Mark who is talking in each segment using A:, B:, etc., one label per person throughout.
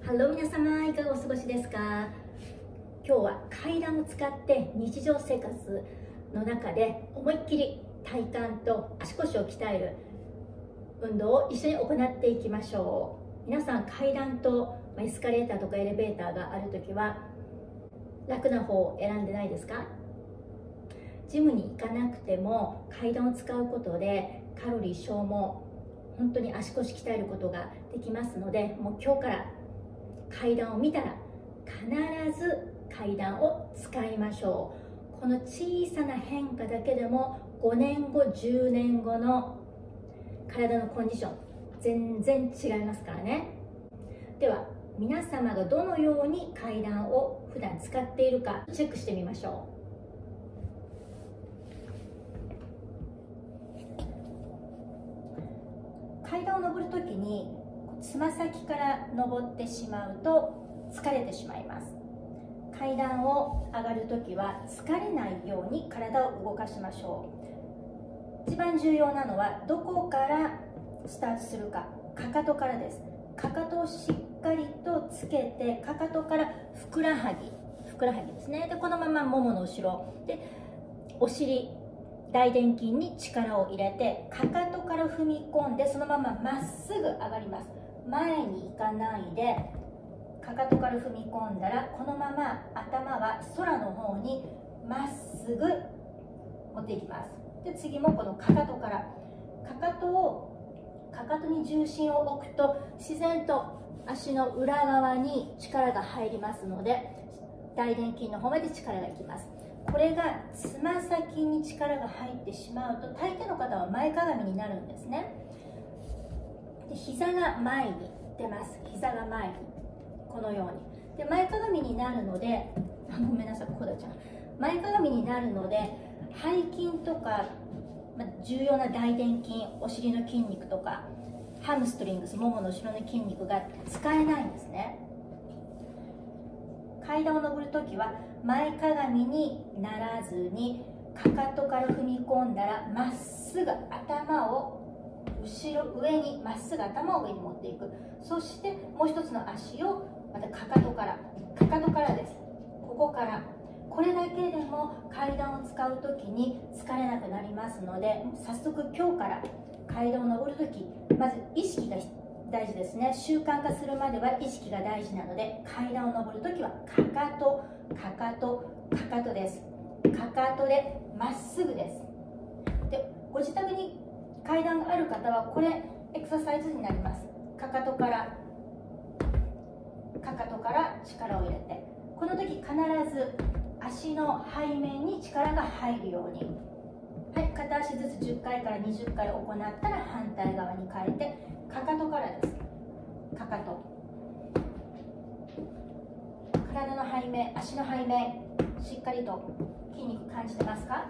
A: ハロー皆様、いかがお過ごしですか？今日は階段を使って日常生活の中で思いっきり体幹と足腰を鍛える運動を一緒に行っていきましょう。皆さん、階段とエスカレーターとかエレベーターがあるときは楽な方を選んでないですか？ジムに行かなくても階段を使うことでカロリー消耗、本当に足腰鍛えることができますので、もう今日から階段を見たら必ず階段を使いましょう。この小さな変化だけでも5年後10年後の体のコンディション全然違いますからね。では皆様がどのように階段を普段使っているかチェックしてみましょう。階段を上るときにつま先から登ってしまうと疲れてしまいます。階段を上がるときは疲れないように体を動かしましょう。一番重要なのはどこからスタートするか、かかとからです。かかとをしっかりとつけて、かかとからふくらはぎですね。でこのままももの後ろでお尻、大臀筋に力を入れて、かかとから踏み込んでそのまままっすぐ上がります。前に行かないで、かかとから踏み込んだらこのまま頭は空の方にまっすぐ持っていきます。で次もこのかかとからかかとに重心を置くと自然と足の裏側に力が入りますので、大臀筋の方まで力がいきます。これがつま先に力が入ってしまうと大抵の方は前かがみになるんですね。で膝が前に出ます。膝が前にこのようにで前かがみになるので、ごめんなさい、こだちゃん、前かがみになるので背筋とか、重要な大臀筋、お尻の筋肉とかハムストリングス、ももの後ろの筋肉が使えないんですね。階段を上るときは前かがみにならずに、かかとから踏み込んだらまっすぐ頭を上に、まっすぐ頭を上に持っていく。そしてもう一つの足をまたかかとからです。ここからこれだけでも階段を使うときに疲れなくなりますので、早速今日から階段を上るとき、まず意識が大事ですね。習慣化するまでは意識が大事なので、階段を上るときはかかとです。かかとでまっすぐです。でご自宅に階段がある方はこれエクササイズになります。かかとから力を入れて、この時必ず足の背面に力が入るように、はい、片足ずつ10回から20回行ったら反対側に変えて、かかとからです。かかと、体の背面、足の背面、しっかりと筋肉感じてますか？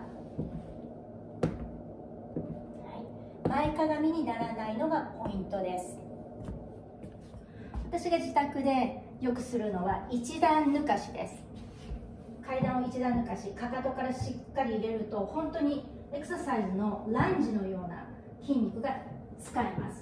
A: 前かがみにならないのがポイントです。私が自宅でよくするのは一段抜かしです。階段を一段抜かし、かかとからしっかり入れると本当にエクササイズのランジのような筋肉が使えます。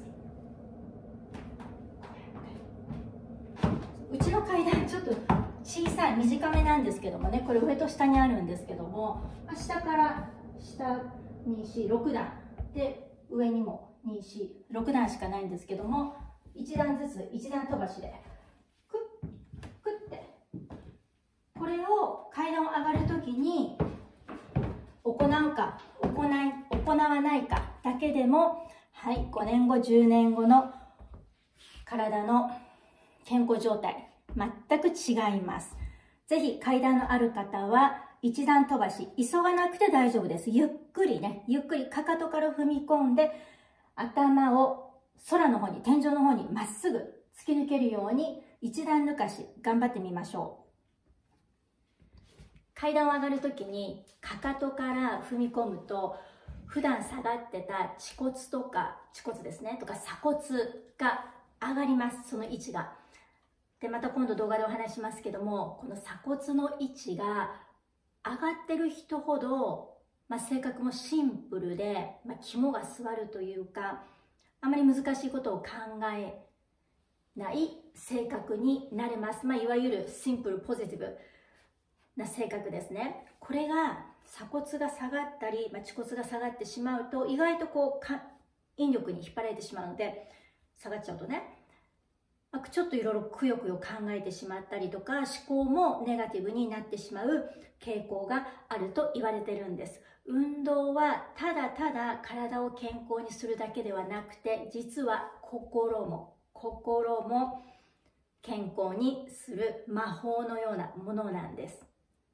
A: うちの階段ちょっと小さい短めなんですけどもね、これ上と下にあるんですけども、下から下2、4、6段で上にも2、4、6段しかないんですけども、1段ずつ1段飛ばしでクックッて、これを階段を上がるときに行うか行わないかだけでも、はい、5年後10年後の体の健康状態全く違います。ぜひ階段のある方は一段飛ばし、急がなくて大丈夫です。ゆっくりかかとから踏み込んで、頭を空の方に、天井の方にまっすぐ突き抜けるように一段抜かし頑張ってみましょう。階段を上がるときにかかとから踏み込むと、普段下がってた恥骨ですねとか鎖骨が上がります。その位置が。でまた今度動画でお話しますけども、この鎖骨の位置が上がってる人ほど、性格もシンプルで、肝が据わるというか、あまり難しいことを考えない性格になれます。いわゆるシンプルポジティブな性格ですね。これが鎖骨が下がったり、恥骨が下がってしまうと、意外と引力に引っ張られてしまうので、下がっちゃうとね、ちょっといろいろくよくよ考えてしまったりとか、思考もネガティブになってしまう傾向があると言われてるんです。運動はただただ体を健康にするだけではなくて、実は心も健康にする魔法のようなものなんです。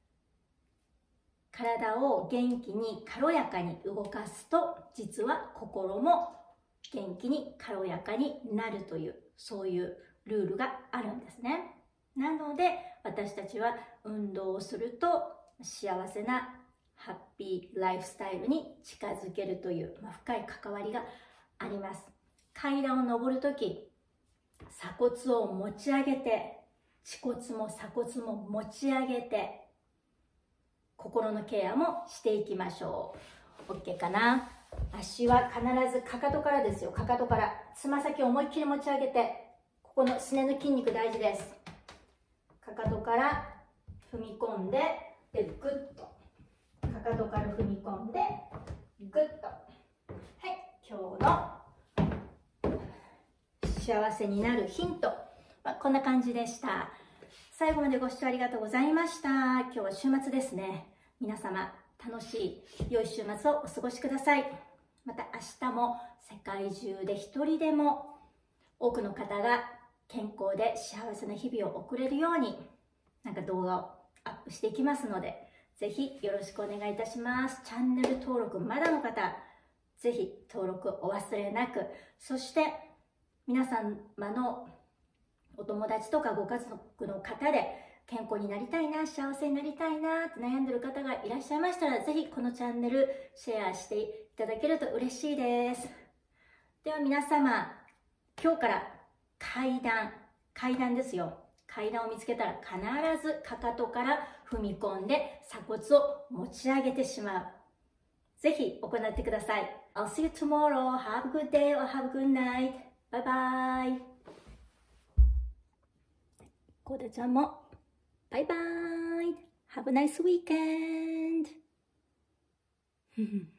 A: 体を元気に軽やかに動かすと、実は心も元気に軽やかになるという、そういうルールがあるんですね。なので私たちは運動をすると幸せなハッピーライフスタイルに近づけるという、深い関わりがあります。階段を登るとき、鎖骨を持ち上げて、恥骨も鎖骨も持ち上げて、心のケアもしていきましょう。 OK かな。足は必ずかかとからですよ。かかとから。つま先を思いっきり持ち上げて、ここのすねの筋肉大事です。かかとから踏み込んで、グッと。かかとから踏み込んで、グッと。はい、今日の幸せになるヒント。こんな感じでした。最後までご視聴ありがとうございました。今日は週末ですね。皆様、楽しい良い週末をお過ごしください。また明日も世界中で一人でも多くの方が健康で幸せな日々を送れるように動画をアップしていきますので、ぜひよろしくお願いいたします。チャンネル登録まだの方、ぜひ登録お忘れなく。そして皆様のお友達とかご家族の方で健康になりたいな、幸せになりたいなって悩んでる方がいらっしゃいましたら、ぜひこのチャンネルシェアしていただけると嬉しいです。では皆様、今日から階段ですよ。階段を見つけたら必ずかかとから踏み込んで鎖骨を持ち上げてしまう。ぜひ行ってください。I'll see you tomorrow. Have a good day or have a good night. Bye bye. コーダちゃんもバイバイ。Have a nice weekend.